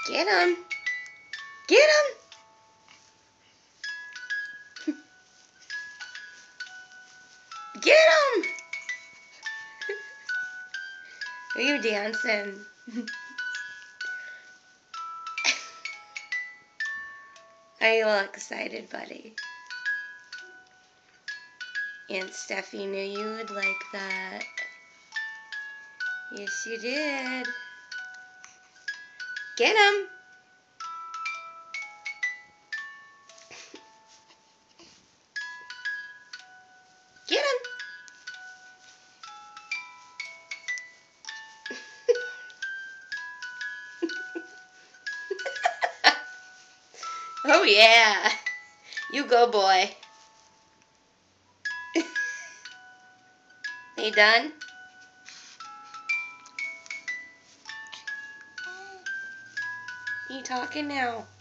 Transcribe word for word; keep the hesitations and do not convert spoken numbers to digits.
Get him. Get him. Get him. Are you dancing? Are you all excited, buddy? Aunt Steffi knew you would like that. Yes, you did. Get him. Get him. Oh, yeah. You go, boy. Are you done? You talking now?